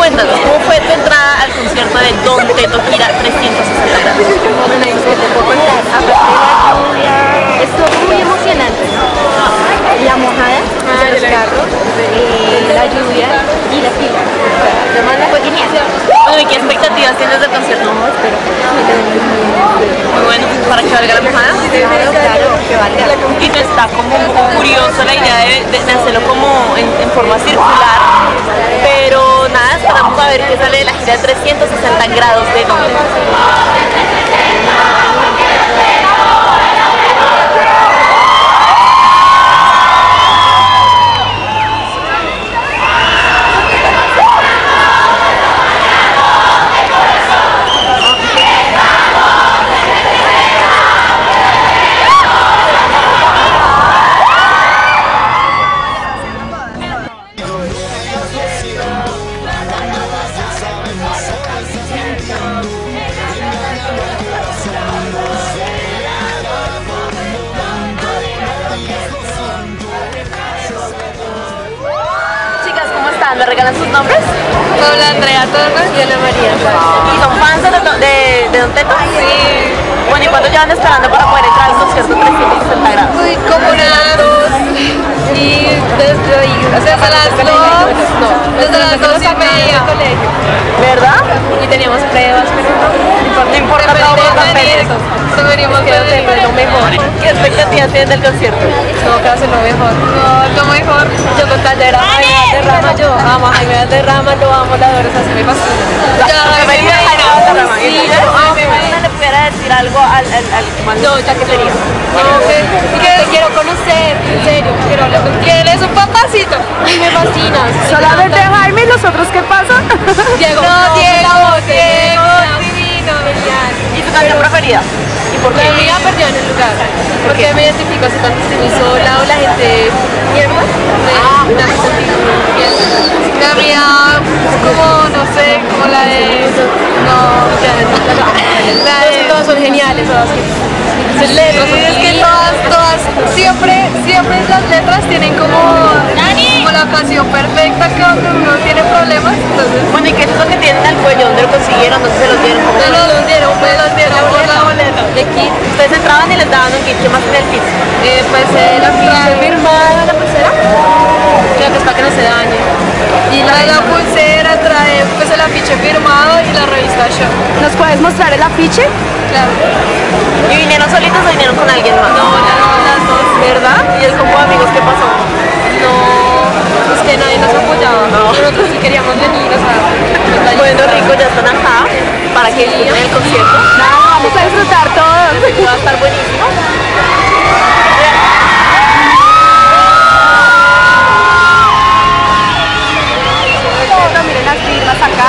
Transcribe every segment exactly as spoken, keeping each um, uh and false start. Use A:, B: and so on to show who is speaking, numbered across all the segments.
A: Cuéntanos, ¿cómo fue tu entrada al concierto de Don Teto Gira trescientos sesenta grados?
B: Bueno, ¿qué te puedo contar? Aparte de la lluvia, estuvo muy emocionante. La mojada de los carros, eh, la lluvia y la fila. Además, fue genial.
A: Bueno, ¿y qué expectativas tienes del concierto?
B: No, espero que
A: Muy bueno, ¿para que valga la mojada?
B: claro, claro, que valga.
A: Y te está como un poco curioso la idea de, de, de hacerlo como en, en forma circular, pero nada, esperamos a ver qué sale de la gira de trescientos sesenta grados de Don Teto. ¿Me regalan sus nombres?
B: Hola, Andrea Torres y Ana María.
A: ¿Y son fans de, de, de Don Teto?
B: Sí.
A: Bueno, ¿y cuánto llevan esperando para poder entrar al concierto trescientos sesenta grados?
B: Uy, como unas dos. Y desde ahí, desde las dos, no, desde las dos y media.
A: ¿Verdad?
B: Y teníamos pruebas, pero no importa.
A: No importa, todo por las
B: venir. Deberíamos
A: que
B: venir.
A: es lo mejor. ¿Qué expectativas tienes del concierto?
B: No, que hacer lo mejor. No, lo mejor. Yo con tal de Rama, Jaime Valderrama, yo amo a Jaime Valderrama, lo amo, la adoro, o sea, se me fascina.
A: Yo me iba a Jaime Valderrama.
B: Sí,
A: ¿Y
B: yo amo.
A: si le pudiera decir algo al, al, al comando?
B: No, ya que sería. No, que, que te quiero conocer, en serio, quiero hablar contigo. ¿Quieres un papacito? Y me fascinas.
C: Solamente Jaime y los otros, ¿qué pasa?
B: Diego, no, Diego, Diego, divino, genial.
A: ¿Y tu canción preferida? ¿Y por qué?
B: La mía perdió en el lugar. Porque me identifico así cuando estoy muy sola o la gente mierda. Me, me hace sentir bien. La mía, como, no sé, como la de. No, ya, la de. Todas son geniales, todas. Las letras, es que todas, todas, siempre, siempre las letras tienen como, como la canción perfecta que donde uno tiene problemas. Entonces,
A: bueno, ¿y qué es eso que tienen al cuello? ¿Dónde lo consiguieron? ¿Dónde se lo dieron? ¿Cómo
B: me los dieron, me los dieron por la boleta de kit.
A: Ustedes entraban y les daban un kit. ¿Qué más en el kit?
B: Eh, pues eh, la ficha firmada, la pulsera, creo que es para que no se dañe. Y la, la pulsera trae pues el afiche firmado y la revista Show.
C: ¿Nos puedes mostrar el afiche?
B: Claro.
A: ¿Y vinieron solitos o vinieron con alguien más?
B: No, las, las dos.
A: ¿Verdad? ¿Y el combo de amigos qué pasó?
B: No, es que nadie nos apoyaba.
A: No.
B: Nosotros sí queríamos venir, o sea.
A: Bueno, rico, ya están acá para que disfruten el concierto.
C: Nada, vamos a disfrutar todos.
A: Va a estar buenísimo.
C: Miren las firmas acá.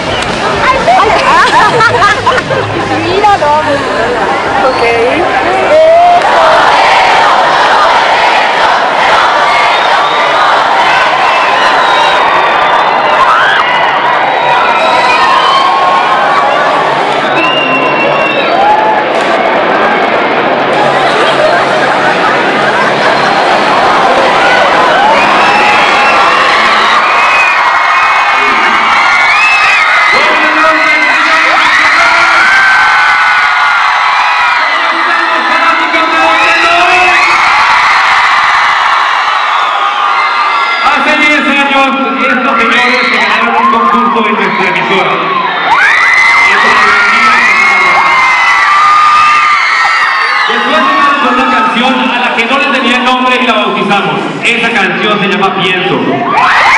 C: Mira, no. Ok.
D: Estos señores se ganaron un concurso de nuestra emisora. Después llegamos con una canción a la que no le tenía nombre y la bautizamos. Esa canción se llama Pienso.